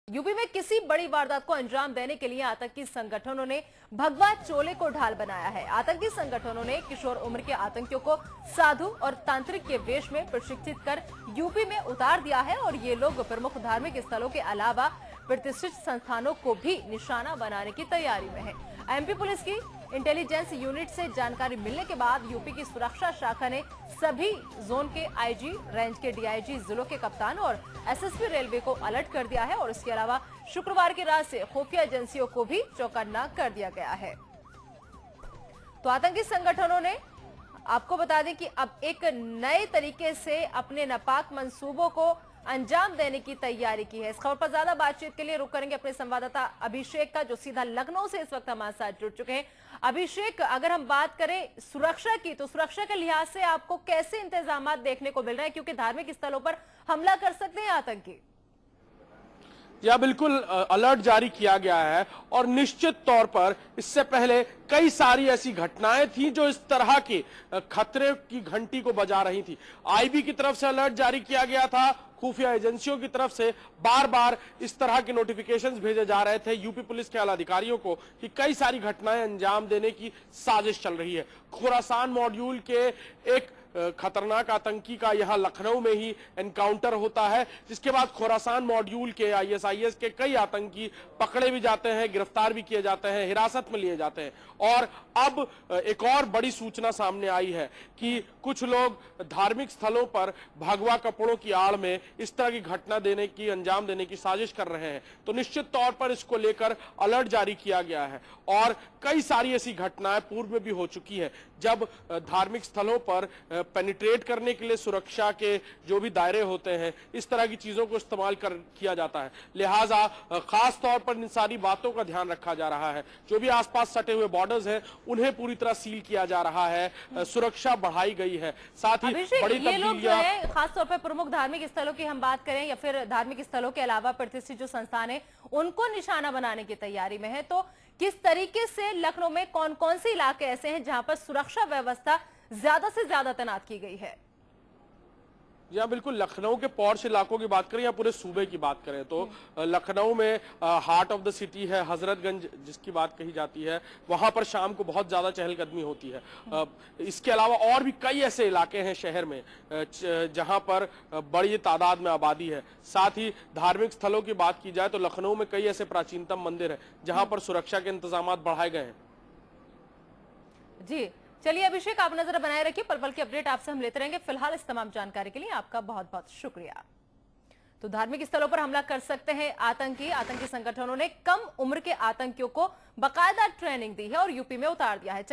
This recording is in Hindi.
यूपी में किसी बड़ी वारदात को अंजाम देने के लिए आतंकी संगठनों ने भगवा चोले को ढाल बनाया है। आतंकी संगठनों ने किशोर उम्र के आतंकियों को साधु और तांत्रिक के वेश में प्रशिक्षित कर यूपी में उतार दिया है और ये लोग प्रमुख धार्मिक स्थलों के अलावा प्रतिष्ठित संस्थानों को भी निशाना बनाने की तैयारी में है। एमपी पुलिस की इंटेलिजेंस यूनिट से जानकारी मिलने के बाद यूपी की सुरक्षा शाखा ने सभी जोन के आईजी, रेंज के डीआईजी, जिलों के कप्तान और एसएसपी रेलवे को अलर्ट कर दिया है और इसके अलावा शुक्रवार की रात से खुफिया एजेंसियों को भी चौकन्ना कर दिया गया है। तो आतंकी संगठनों ने आपको बता दें कि अब एक नए तरीके से अपने नापाक मंसूबों को अंजाम देने की तैयारी की है। इस खबर पर ज्यादा बातचीत के लिए रुक करेंगे अपने संवाददाता अभिषेक का, जो सीधा लखनऊ से इस वक्त हमारे साथ जुड़ चुके हैं। अभिषेक, अगर हम बात करें सुरक्षा की, तो सुरक्षा के लिहाज से आपको कैसे इंतजाम देखने को मिल रहे हैं, क्योंकि धार्मिक स्थलों पर हमला कर सकते हैं आतंकी? या बिल्कुल अलर्ट जारी किया गया है और निश्चित तौर पर इससे पहले कई सारी ऐसी घटनाएं थी जो इस तरह की खतरे की घंटी को बजा रही थी। आईबी की तरफ से अलर्ट जारी किया गया था, खुफिया एजेंसियों की तरफ से बार बार इस तरह के नोटिफिकेशंस भेजे जा रहे थे यूपी पुलिस के आला अधिकारियों को कि कई सारी घटनाएं अंजाम देने की साजिश चल रही है। खुरासान मॉड्यूल के एक खतरनाक आतंकी का यहां लखनऊ में ही एनकाउंटर होता है, जिसके बाद खुरासान मॉड्यूल के आईएसआईएस के कई आतंकी पकड़े भी जाते हैं, गिरफ्तार भी किए जाते हैं, हिरासत में लिए जाते हैं। और अब एक और बड़ी सूचना सामने आई है कि कुछ लोग धार्मिक स्थलों पर भगवा कपड़ों की आड़ में इस तरह की घटना देने की, अंजाम देने की साजिश कर रहे हैं। तो निश्चित तौर पर इसको लेकर अलर्ट जारी किया गया है और कई सारी ऐसी घटनाएं पूर्व में भी हो चुकी है जब धार्मिक स्थलों पर पेनिट्रेट करने के लिए सुरक्षा के जो भी दायरे होते हैं, इस तरह की चीजों को इस्तेमाल किया जाता है। लिहाजा खास तौर पर इन सारी बातों का ध्यान रखा जा रहा है। जो भी आसपास सटे हुए बॉर्डर्स हैं उन्हें पूरी तरह सील किया जा रहा है, सुरक्षा बढ़ाई गई है। साथ ही बड़ी तब्दीलियां, खासतौर पर प्रमुख धार्मिक स्थलों की हम बात करें या फिर धार्मिक स्थलों के अलावा प्रतिष्ठित जो संस्थान है उनको निशाना बनाने की तैयारी में है। तो किस तरीके से लखनऊ में कौन कौन से इलाके ऐसे हैं जहां पर सुरक्षा व्यवस्था ज्यादा से ज्यादा तैनात की गई है? या बिल्कुल, लखनऊ के पॉश इलाकों की बात करें या पूरे सूबे की बात करें तो लखनऊ में हार्ट ऑफ द सिटी है हजरतगंज, जिसकी बात कही जाती है, वहां पर शाम को बहुत ज्यादा चहलकदमी होती है। इसके अलावा और भी कई ऐसे इलाके हैं शहर में जहां पर बड़ी तादाद में आबादी है। साथ ही धार्मिक स्थलों की बात की जाए तो लखनऊ में कई ऐसे प्राचीनतम मंदिर है जहां पर सुरक्षा के इंतजाम बढ़ाए गए हैं। जी चलिए अभिषेक, आप नजर बनाए रखिए, पल पल की अपडेट आपसे हम लेते रहेंगे। फिलहाल इस तमाम जानकारी के लिए आपका बहुत बहुत शुक्रिया। तो धार्मिक स्थलों पर हमला कर सकते हैं आतंकी संगठनों ने कम उम्र के आतंकियों को बाकायदा ट्रेनिंग दी है और यूपी में उतार दिया है।